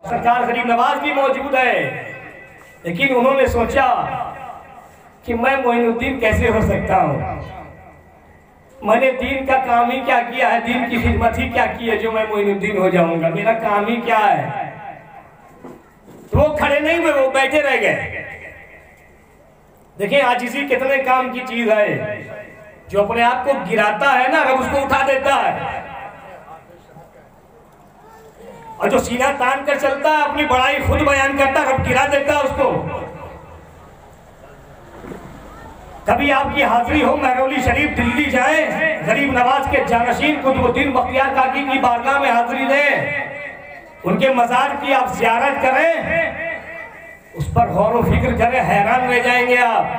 सरकार गरीब नवाज भी मौजूद है, लेकिन उन्होंने सोचा कि मैं मोइनुद्दीन कैसे हो सकता हूँ। मैंने दीन का काम ही क्या किया है, दीन की खिदमत ही क्या की है जो मैं मोइनुद्दीन हो जाऊंगा। मेरा काम ही क्या है। तो वो खड़े नहीं हुए, वो बैठे रह गए। देखिए आजिज़ी कितने काम की चीज है। जो अपने आप को गिराता है ना, रब उसको उठा देता है। और जो सीना तान कर चलता है, अपनी बड़ाई खुद बयान करता है, रब गिरा देता है उसको। कभी आपकी हाजिरी हो महरौली शरीफ दिल्ली जाए, गरीब नवाज के जानशीन कुतुबुद्दीन बख्तियार काकी की बारगाह में हाजिरी दें, उनके मजार की आप ज़ियारत करें, उस पर गौर व फिक्र करें, हैरान रह जाएंगे आप।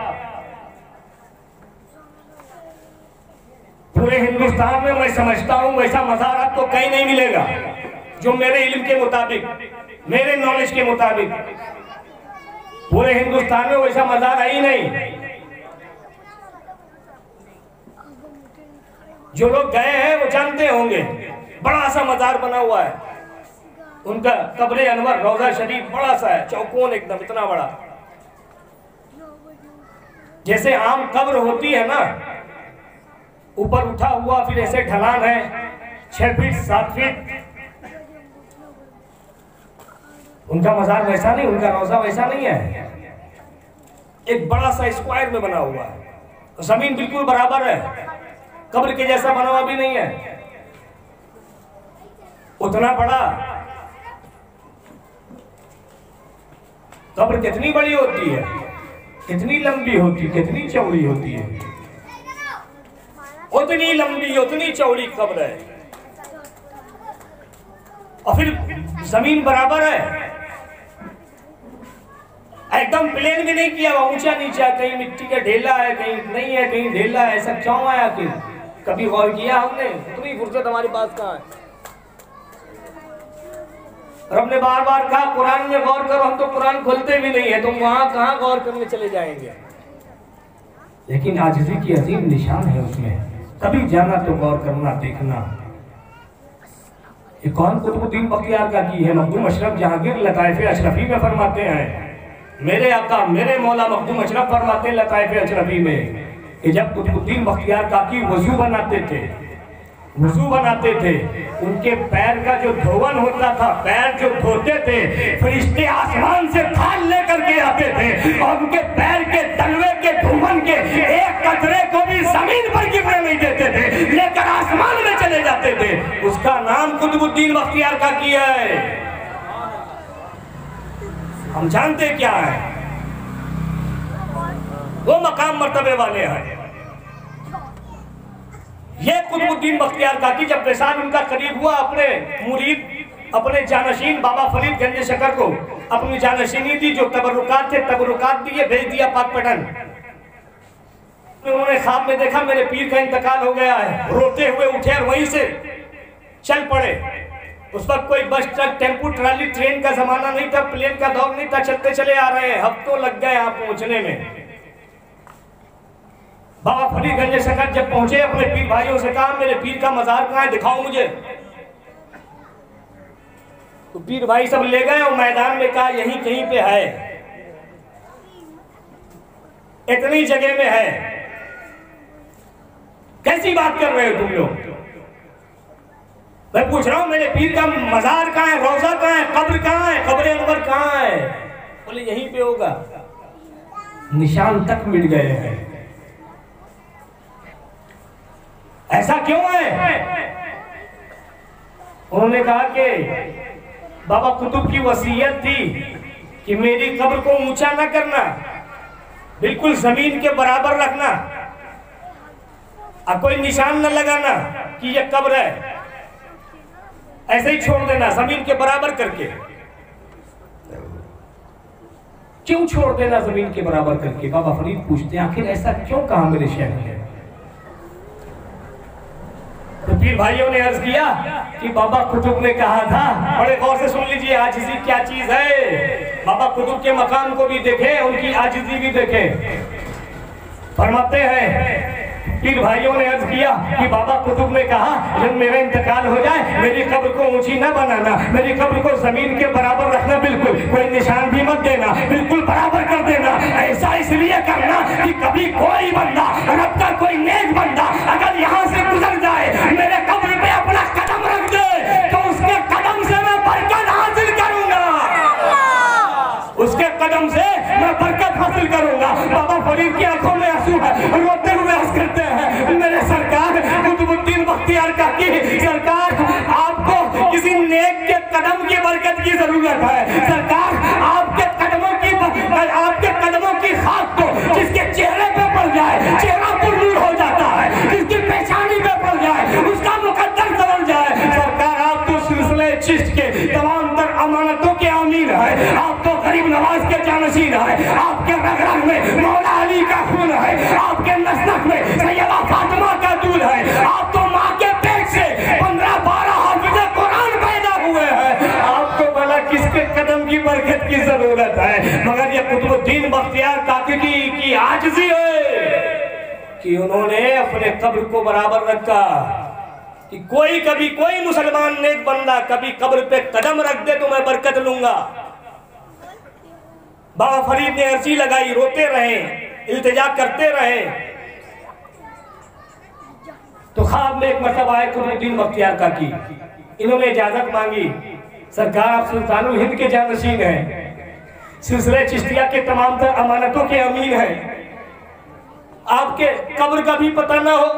पूरे हिंदुस्तान में मैं समझता हूं वैसा मजार आपको कहीं नहीं मिलेगा जो मेरे इल्म के मुताबिक, मेरे नॉलेज के मुताबिक पूरे हिंदुस्तान में वैसा मजार है ही नहीं। जो लोग गए हैं वो जानते होंगे, बड़ा सा मजार बना हुआ है उनका, कब्रे अनवर रोजा शरीफ बड़ा सा है, चौकोन एकदम इतना बड़ा। जैसे आम कब्र होती है ना, ऊपर उठा हुआ, फिर ऐसे ढलान है 6 फीट 7 फीट, उनका मजार वैसा नहीं, उनका रोजा वैसा नहीं है। एक बड़ा सा स्क्वायर में बना हुआ है, जमीन बिल्कुल बराबर है, कब्र के जैसा बना हुआ भी नहीं है, उतना बड़ा। कब्र कितनी बड़ी होती है, कितनी लंबी होती है, कितनी चौड़ी होती है, उतनी लंबी उतनी चौड़ी कब्र है। और फिर जमीन बराबर है, एकदम प्लेन भी नहीं किया हुआ, ऊंचा नीचा, कहीं मिट्टी का ढेला है, कहीं नहीं है, कहीं ढेला है। ऐसा क्यों है आखिर, कभी गौर किया हमने? इतनी फुर्सत हमारी पास कहाँ है। और हमने बार बार कहा कुरान में गौर करो, हम तो कुरान खोलते भी नहीं है, तुम वहां कहाँ गौर करने चले जाएंगे। लेकिन आजिज़ी की अजीम निशान है उसमें, कभी जाना तो गौर करना, देखना। ये कौन कुतुबुद्दीन बख्तियार काकी है? मखदूम अशरफ जहांगीर लताइफ़े अशरफी में फरमाते हैं, मेरे आका मेरे मौला मखदूम अशरफ फरमाते हैं लताइफ़े अशरफी में कि जब कुतुबुद्दीन बख्तियार काकी वजू बनाते थे, उनके पैर का जो धोवन होता था, पैर जो धोते थे, फरिश्ते आसमान से थाल लेकर के आते थे और उनके पैर के तलवे के धोवन के एक कतरे को भी जमीन पर गिरने नहीं देते थे, लेकर आसमान में चले जाते थे। उसका नाम कुतुबुद्दीन बख्तियार काकी है। हम जानते क्या है, वो मकाम मर्तबे वाले हैं। ये कुतुबुद्दीन बख्तियार काकी जब विसाल उनका करीब हुआ, अपने मुरीद, अपने जानशीन बाबा फरीद गंज शकर को अपनी जानशीनी दी, जो तबरुकात थे तबरुकात दिए, भेज दिया पाकपटन। उन्होंने ख्वाब में देखा मेरे पीर का इंतकाल हो गया है, रोते हुए उठे और वहीं से चल पड़े। उस वक्त कोई bus truck tempo trolley train का जमाना नहीं था, प्लेन का दौर नहीं था, चलते चले आ रहे हैं, हफ्तों लग गए यहाँ पहुंचने में। बाबा फरीद गंज शकर जब पहुंचे, अपने पीर भाइयों से कहा मेरे पीर का मजार कहाँ है, दिखाओ मुझे। तो पीर भाई सब ले गए और मैदान में कहा यहीं कहीं पे है, इतनी जगह में है। कैसी बात कर रहे हो तुम लोग? मैं पूछ रहा हूं मेरे पीर का मजार कहाँ है, रोजा कहाँ है, कब्र कहाँ है, कब्र अनवर कहाँ है? बोले यहीं पे होगा। निशान तक मिट गए हैं। ऐसा क्यों है? उन्होंने कहा कि बाबा कुतुब की वसीयत थी कि मेरी कब्र को ऊंचा ना करना, बिल्कुल जमीन के बराबर रखना, और कोई निशान न लगाना कि यह कब्र है, ऐसे ही छोड़ देना जमीन के बराबर करके। क्यों छोड़ देना जमीन के बराबर करके? बाबा फरीद पूछते हैं आखिर ऐसा क्यों कहा मेरे शहर ने? तो फिर भाइयों ने अर्ज किया कि बाबा कुतुब ने कहा था, बड़े गौर से सुन लीजिए आजिज़ी क्या चीज है। बाबा कुतुब के मकाम को भी देखें, उनकी आजिज़ी भी देखें। फरमाते हैं पीर भाइयों ने अर्ज किया कि बाबा कुतुब ने कहा जब मेरा इंतकाल हो जाए मेरी कब्र को ऊंची न बनाना, मेरी कब्र को जमीन के बराबर रखना, बिल्कुल कोई निशान भी मत देना, बिल्कुल बराबर कर देना। ऐसा इसलिए करना कि कभी कोई बंदा, रब का कोई नेक बंदा अगर यहाँ से गुजर जाए मेरे कब्र पे अपना कदम रख दे तो उसके कदम से मैं बरकत हासिल करूंगा, उसके कदम से मैं बरकत हासिल करूंगा। बाबा फरीद की आंखों में आंसू है, रोते हुए अर्ज करते हैं मेरे सरकार कुतुबुद्दीन बख्तियार का की सरकार आपको किसी नेक के कदम की बरकत की जरूरत है। सरकार आपके कदमों की खाक को जिसके चेहरे पे पड़ जाए चेहरा पुरनूर हो जाता है, जिसकी पेशानी पे पड़ जाए उसका मुकद्दर समझ जाए। सरकार आप तो सिलसिले चिश्त के तमाम तर अमानतों के आमीन है, आप तो गरीब नवाज के जानशीन है, आपके रग रग में मौला अली का खून है, आपके नस्नक में सैयदा फातिमा का दूध है, आप तो माँ के पेट से 15-12 हाफिज़े कुरान पैदा हुए हैं। आपको भला किसके कदम की बरकत की जरूरत है? मगर ये कुतुबुद्दीन बख्तियार काकी की आजिज़ी है कि उन्होंने अपने कब्र को बराबर रखा कि कोई कभी कोई मुसलमान नेक बंदा कभी कब्र पे कदम रख दे तो मैं बरकत लूंगा। बाबा फरीद ने अर्जी लगाई, रोते रहे, इल्तिजा करते रहे, तो ख्वाब में एक मरतबा आए कुतुबुद्दीन बख्तियार काकी, इन्होंने इजाजत मांगी, सरकार आप सुल्तानुल हिंद के जानशीन हैं, सिलसिले चिश्तिया के तमाम तर अमानतों के अमीन हैं, आपके कब्र का भी पता ना हो,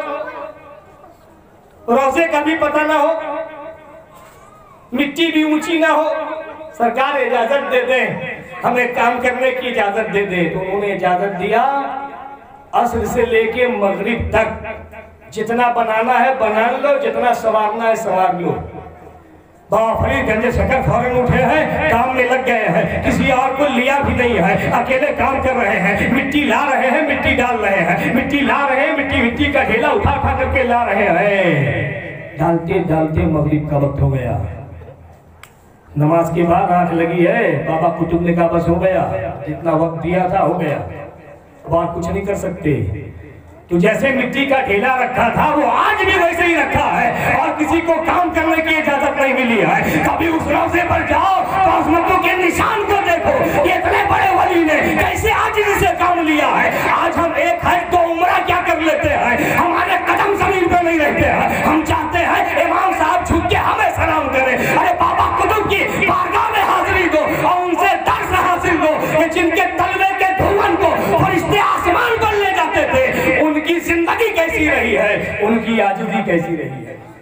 रोजे का भी पता ना हो, मिट्टी भी ऊंची ना हो, सरकार इजाजत दे दे, हमें काम करने की इजाजत दे दे। तो उन्होंने इजाजत दिया, असर से लेके मगरिब तक जितना बनाना है बना लो, जितना संवारना है संवार लो। बाबा फरीद गंजे शकर फौरन उठे हैं, काम में लग गए हैं, किसी और को लिया भी नहीं है, अकेले काम कर रहे हैं, मिट्टी ला रहे हैं, मिट्टी डाल रहे हैं, मिट्टी ला रहे हैं, मिट्टी का ढेला उठा करके ला रहे हैं। डालते डालते मगरिब का वक्त हो गया, नमाज के बाद आंख लगी है, बाबा कुतुब ने कहा बस हो गया, जितना वक्त दिया था हो गया, अब आप कुछ नहीं कर सकते। तो जैसे मिट्टी का ढेला रखा था वो आज भी वैसे ही रखा है और किसी को काम करने की इजाजत नहीं मिली है। कभी उस रोज़े पर जाओ तो अज़मतों के निशान को देखो, इतने बड़े वली ने कैसे आज से काम लिया है। आज हम एक है तो उम्रा क्या कर लेते हैं, हमारे कदम जमीन पे नहीं रहते हैं, हम चाहते हैं इमाम साहब झुक के हमें सलाम करें। अरे बाबा कुतुब की बारगाह में हाजिरी दो और उनसे दर्स हासिल दो कि जिनके तलवे के धुआं को फरिश्ते आसमान पर ले जाते थे, उनकी जिंदगी कैसी रही है, उनकी आजिज़ी कैसी रही है।